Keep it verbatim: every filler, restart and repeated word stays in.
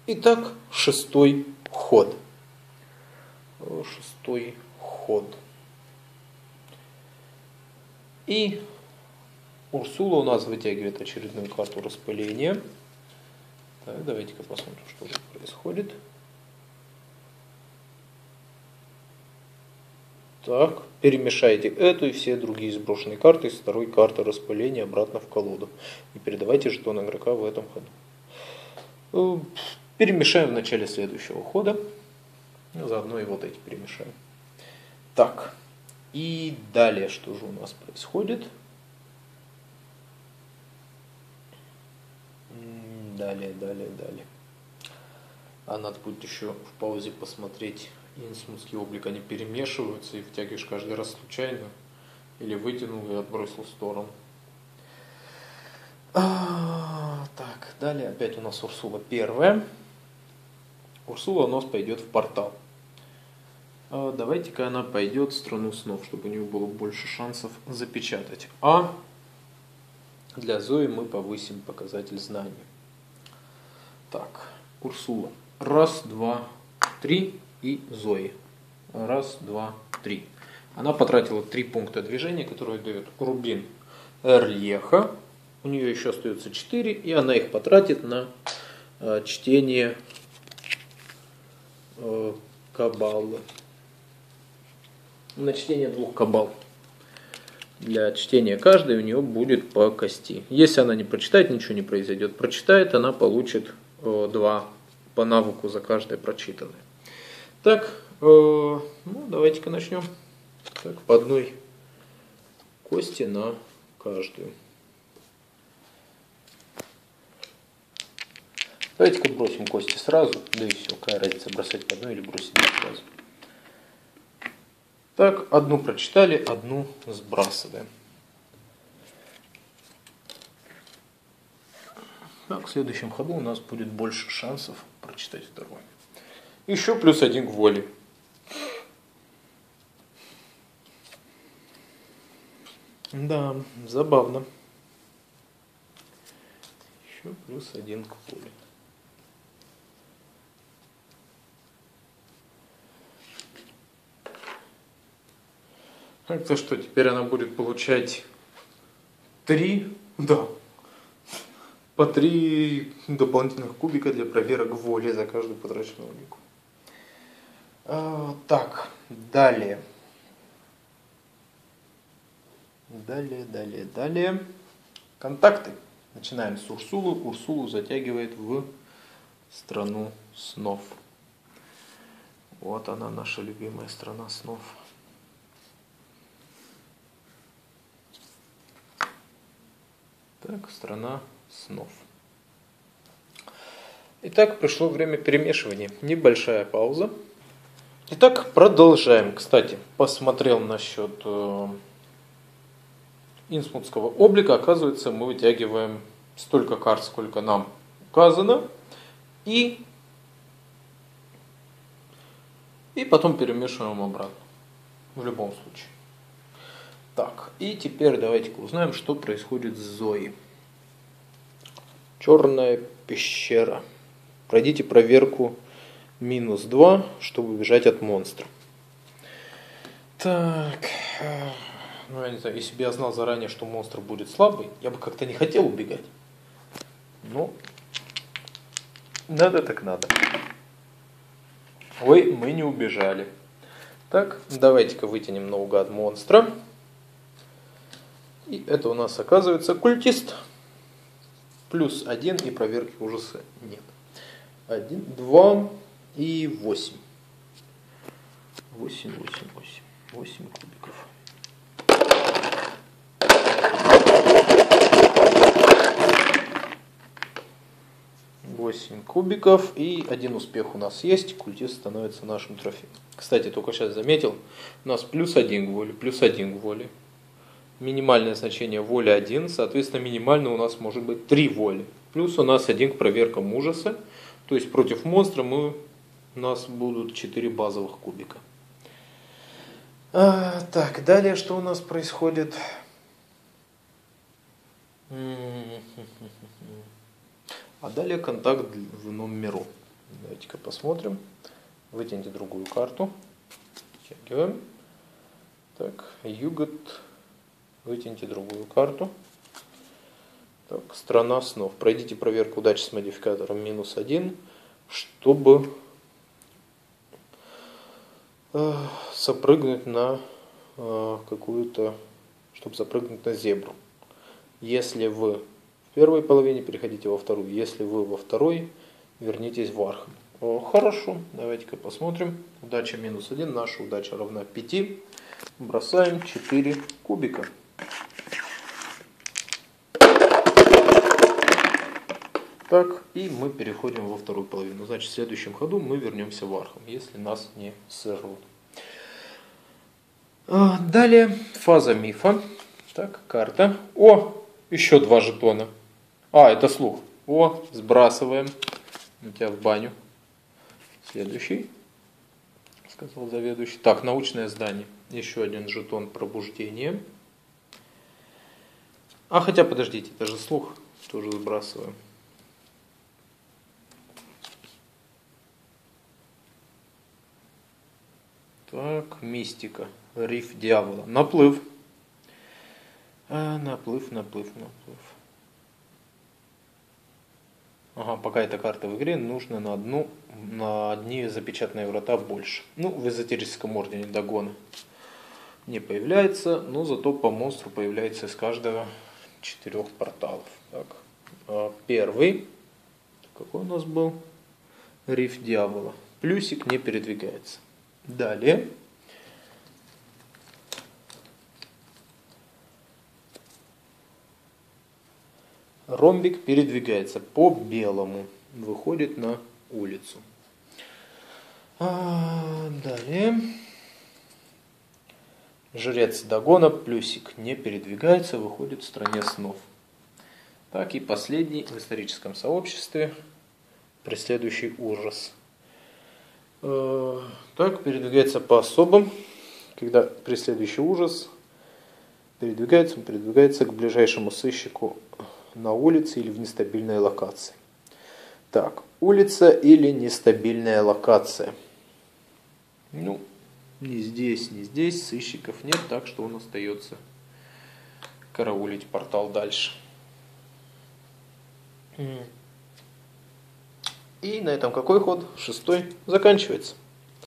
Итак, шестой ход. Шестой ход. И Урсула у нас вытягивает очередную карту распыления. Так, давайте-ка посмотрим, что же происходит. Так, перемешайте эту и все другие сброшенные карты из второй карты распыления обратно в колоду. И передавайте жетон игрока в этом ходу. Перемешаем в начале следующего хода. Заодно и вот эти перемешаем. Так, и далее что же у нас происходит? Далее, далее, далее. А надо будет еще в паузе посмотреть. Инсмутский облик, они перемешиваются и втягиваешь каждый раз случайно. Или вытянул и отбросил в сторону. А, так, далее опять у нас Урсула первая. Урсула у нас пойдет в портал. А, давайте-ка она пойдет в страну снов, чтобы у нее было больше шансов запечатать. А для Зои мы повысим показатель знаний. Так, Урсула. Раз, два, три. И Зои. Раз, два, три. Она потратила три пункта движения, которые дает Рубин Эрльеха. У нее еще остается четыре, и она их потратит на э, чтение э, кабалы. На чтение двух кабал. Для чтения каждой у нее будет по кости. Если она не прочитает, ничего не произойдет. Прочитает, она получит э, два по навыку за каждое прочитанное. Так, э, ну давайте-ка начнем. Так, по одной кости на каждую. Давайте-ка бросим кости сразу, да и все. Какая разница, бросать по одной или бросить две сразу. Так, одну прочитали, одну сбрасываем. Так, в следующем ходу у нас будет больше шансов прочитать вторую. Еще плюс один к воле. Да, забавно. Еще плюс один к воле. Это что, теперь она будет получать три, да, по три дополнительных кубика для проверок воли за каждую потраченную лику. А, так, далее. Далее, далее, далее. Контакты. Начинаем с Урсулы. Урсулу затягивает в страну снов. Вот она, наша любимая страна снов. Так, страна снов. Итак, пришло время перемешивания. Небольшая пауза. Итак, продолжаем. Кстати, посмотрел насчет э, инсмутского облика. Оказывается, мы вытягиваем столько карт, сколько нам указано. И, и потом перемешиваем обратно. В любом случае. Так, и теперь давайте-ка узнаем, что происходит с Зоей. Черная пещера. Пройдите проверку минус два, чтобы убежать от монстра. Так, ну я не знаю, если бы я знал заранее, что монстр будет слабый, я бы как-то не хотел убегать. Но надо так надо. Ой, мы не убежали. Так, давайте-ка вытянем наугад монстра. И это у нас оказывается культист. Плюс один и проверки ужаса нет. Один, два и восемь. Восемь, восемь, восемь. Восемь кубиков. Восемь кубиков и один успех у нас есть. Культист становится нашим трофеем. Кстати, только сейчас заметил, у нас плюс один к воле, плюс один к воле. Минимальное значение воли один, соответственно, минимально у нас может быть три воли. Плюс у нас один к проверкам ужаса. То есть против монстра мы, у нас будут четыре базовых кубика. А, так, далее что у нас происходит? А далее контакт в ином миру. Давайте-ка посмотрим. Вытяните другую карту. Вытягиваем. Так, Югот. Вытяните другую карту. Так, страна снов. Пройдите проверку удачи с модификатором минус один, чтобы э, запрыгнуть на э, какую-то, чтобы запрыгнуть на зебру. Если вы в первой половине, переходите во вторую. Если вы во второй, вернитесь в Архам. О, хорошо, давайте-ка посмотрим. Удача минус один, наша удача равна пяти. Бросаем четыре кубика. Так, и мы переходим во вторую половину. Значит, в следующем ходу мы вернемся в Архам, если нас не сожрут. Далее, фаза мифа. Так, карта. О, еще два жетона. А, это слух. О, сбрасываем. У тебя в баню. Следующий, сказал заведующий. Так, научное здание. Еще один жетон пробуждения. А, хотя, подождите, это же слух. Тоже сбрасываем. Так, мистика. Риф дьявола. Наплыв. А, наплыв, наплыв, наплыв. Ага, пока эта карта в игре, нужно на одну, на одни запечатанные врата больше. Ну, в эзотерическом ордене Дагона не появляется, но зато по монстру появляется из каждого четырех порталов. Так, первый, какой у нас был? Риф дьявола. Плюсик не передвигается. Далее. Ромбик передвигается по белому, выходит на улицу. А, далее. Жрец Дагона, плюсик, не передвигается, выходит в стране снов. Так, и последний в историческом сообществе, преследующий ужас. А, так, передвигается по особым, когда преследующий ужас передвигается, он передвигается к ближайшему сыщику на улице или в нестабильной локации. Так, улица или нестабильная локация. Ну, ни здесь, ни здесь сыщиков нет, так что он остается караулить портал дальше. И на этом какой ход? Шестой заканчивается.